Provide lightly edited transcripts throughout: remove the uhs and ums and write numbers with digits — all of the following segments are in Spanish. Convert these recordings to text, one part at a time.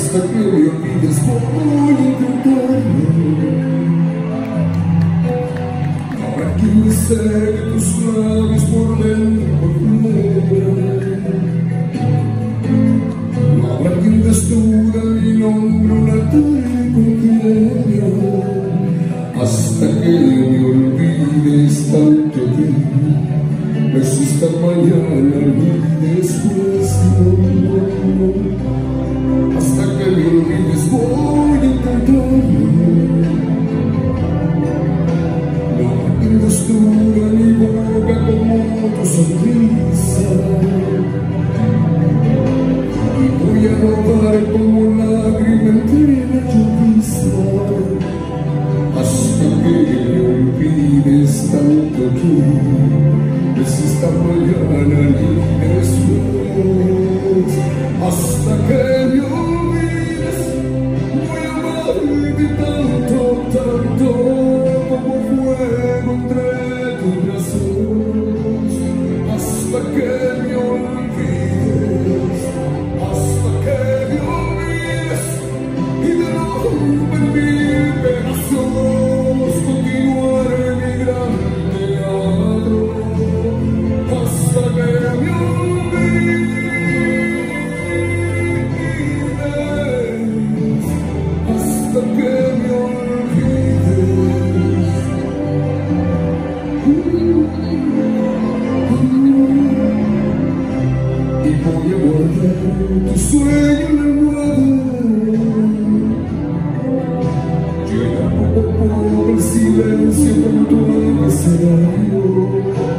hasta que me olvides voy a intentarlo. Habrá quien me seque tus labios por dentro por fuera. Habrá quien desnuda mi nombre una tarde cualquiera, hasta que me olvides tanto que no exista mañana ni después, no. Hasta que me olvides voy a intentarlo. No habrá quien desnuda mi boca como tu sonrisa, voy a rodar como lágrima entre la lluvia, hasta que me olvides tanto que no exista mañana ni después. Hasta que me olvides voy a amarte tanto, tanto como fuego entre tus brazos. Hasta que me olvides, hasta que me olvides y me rompen mil pedazos, continuaré mi gran teatro. Hasta que me olvides, hasta que me olvides. Y voy a guardar tu sueño en la almohada, llena poco a poco el silencio con tu abecedario.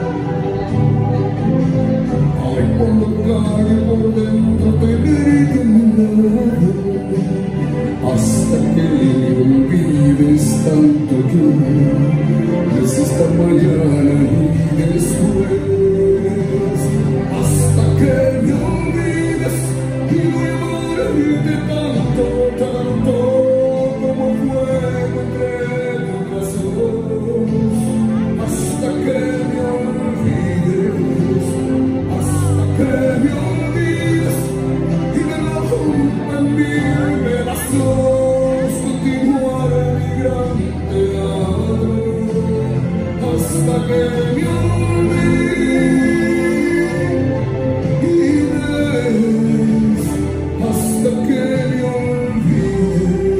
Ay, por la calle, por dentro te veré caminando, hasta que me olvides tanto que no exista mañana ni después. Hasta que me olvides y voy a amarte tanto, tanto como fuego entre tus brazos. Hasta que me olvides, hasta que me olvides y me rompan mil pedazos, continuaré mi gran teatro. Hasta que me olvides, hasta que me olvides.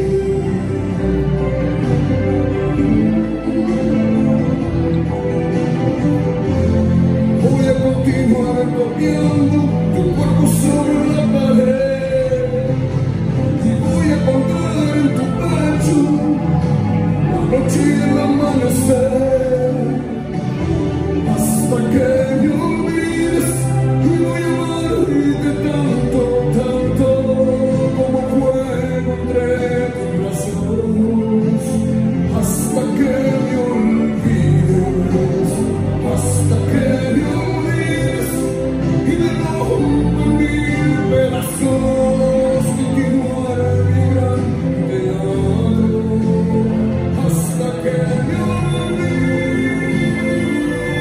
Voy a continuar copiando tu cuerpo sobre la pared y voy a colgar en tu pecho la noche y el amanecer. Hasta que me olvides y voy a amarte tanto, tanto como fuego entre tus brazos. Hasta que me olvides, hasta que me olvides y me rompan mil pedazos, continuaré mi gran teatro. Hasta que me olvides,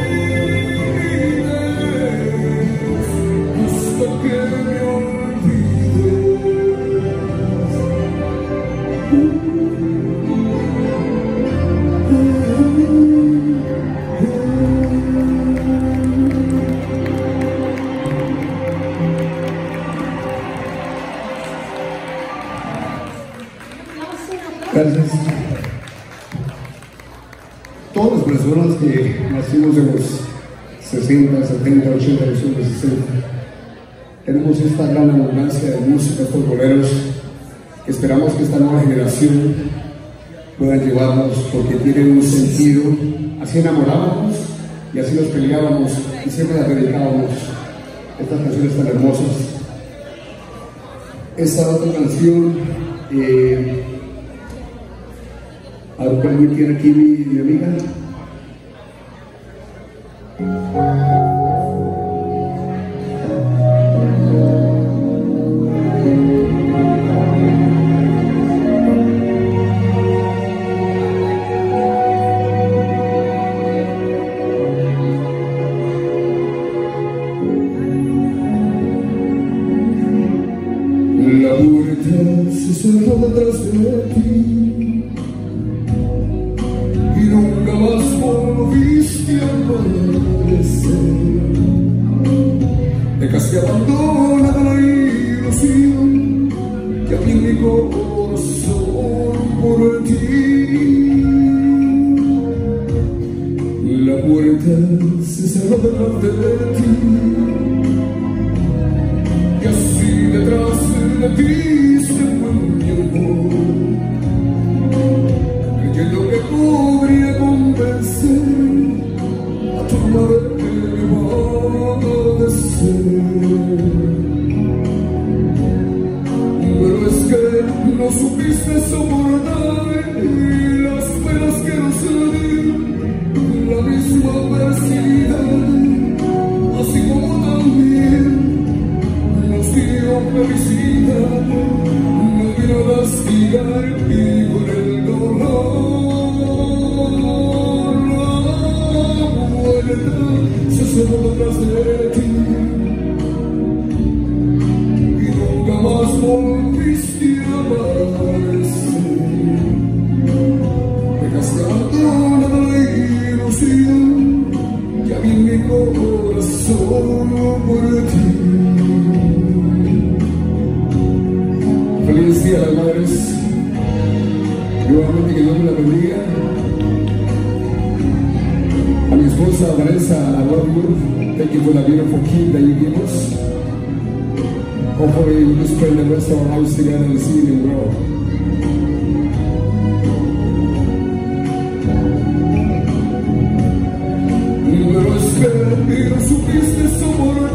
hasta que me olvides. Gracias. Todas las personas que nacimos en los 60, 70, 80, los 60, tenemos esta gran abundancia de música, estos boleros, que esperamos que esta nueva generación pueda llevarnos porque tienen un sentido. Así enamorábamos y así nos peleábamos y siempre las dedicábamos, estas canciones tan hermosas. Esta otra canción, ¿algo que me tiene aquí mi amiga? La puerta se cerró detrás de ti y nunca más volviste a aparecer. Dejaste abandonada la ilusión que había en mi corazón por ti. La puerta se cerró detrás de ti y así detrás de ti se fue mi amor, creyendo que podría convencer a tu madre que me va a obedecer. Pero es que no supiste soportar las penas que nos dio la misma adversidad, así como también nos dio felicidad, nos vino a castigar y con el dolor la vuelta se cerró detrás de ti y nunca más volviste a aparecer. Dejaste abandonada la ilusión que había en mi corazón por ti. Feliz Día de las Madres. Nuevamente que Dios me la bendiga. A mi esposa Vanessa, I love you. Thank you for the beautiful kid that you gave us. Hopefully we'll spend the rest of our lives together and see them grow. Pero es que no supiste soportar